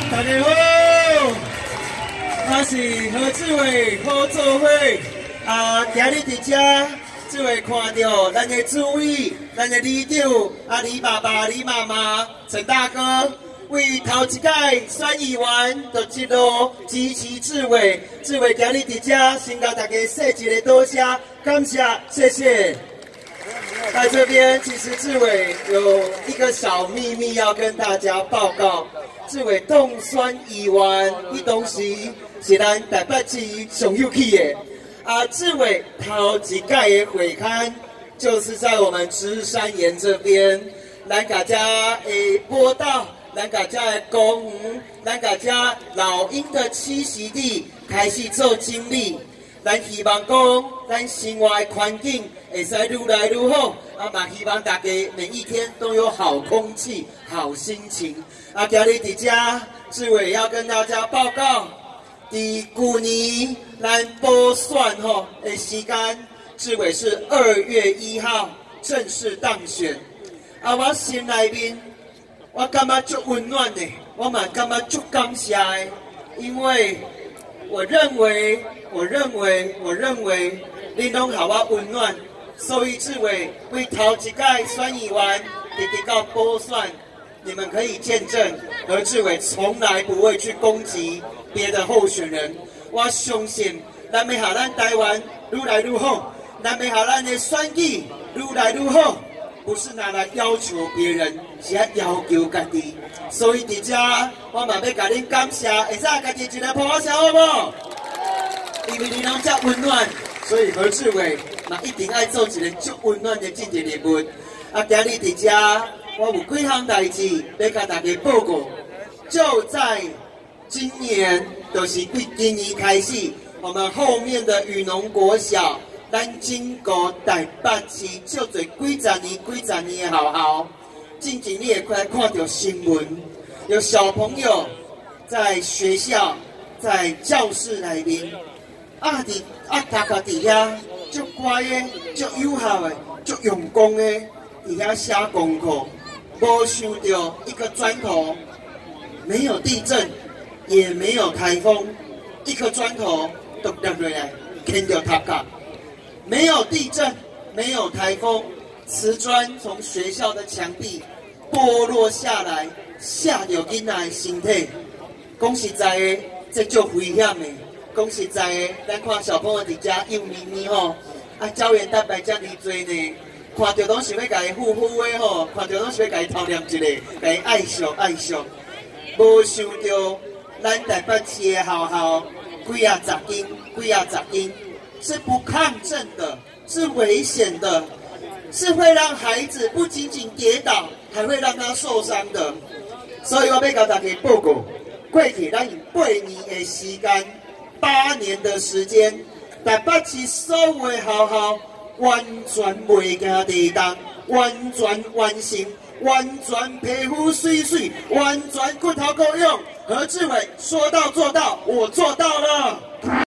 大家好，我是何志伟好做伙。今日伫遮，志伟看到咱的主委、咱的里长、李爸爸、李妈妈、陈大哥，为头一届选议员就一路支持志伟。志伟今日伫遮，先甲大家说一个多谢，感谢，谢谢。在这边，其实志伟有一个小秘密要跟大家报告。志伟当选议员，伊当时是咱台北市上有气的。志伟头一届的会刊，就是在我们芝山岩这边，咱大家的坡道，咱大家的公园，咱大家老鹰的栖息地开始做整理。咱希望讲，咱生活的环境会使愈来愈好，嘛希望大家每一天都有好空气、好心情。今日伫遮，志伟要跟大家报告，伫去年咱补选的时间，志伟是2月1号正式当选。我心内面，我感觉足温暖的，我嘛感觉足感谢的，因为我认为恁拢互我温暖，所以志伟为头一届选议员，直直到补选，你们可以见证何志伟从来不会去攻击别的候选人。我相信，咱要让咱台湾愈来愈好，咱要让咱的选举愈来愈好，不是拿来要求别人，是要要求家己。所以伫遮，我嘛要甲恁感谢，会使家己一个拍我声好无？因为你拢遮温暖，所以何志伟嘛一定爱做一个足温暖的政治人物。今日伫遮，我有几项代志要甲大家报告。就在今年，就是今年开始，我们后面的雨农国小，咱经过台北市少侪几十年的学校，近几年会看到新闻，有小朋友在学校、在教室内面。大家伫遐足乖的、足友好的、足用功的，伫遐写功课，无想到一个砖头，没有地震，也没有台风，一颗砖头就掉下来，啃到头壳。没有地震，没有台风，瓷砖从学校的墙壁剥落下来，吓到囡仔的身体。讲实在的，这足危险的。讲实在的，咱看小朋友伫遮幼咪咪吼，胶原蛋白遮尼多呢，看到拢想要甲伊呼呼的吼，看到拢想要甲伊偷念一个，甲伊爱惜。无想到咱台北市的学校几啊十间，是不抗震的，是危险的，是会让孩子不仅仅跌倒，还会让他受伤的。所以我要甲大家报告，过去咱用8年的时间。8年的时间，台北市所有的学校完全袂惊地动，完全完成，完全皮肤水水，完全骨头够用。何志伟说到做到，我做到了。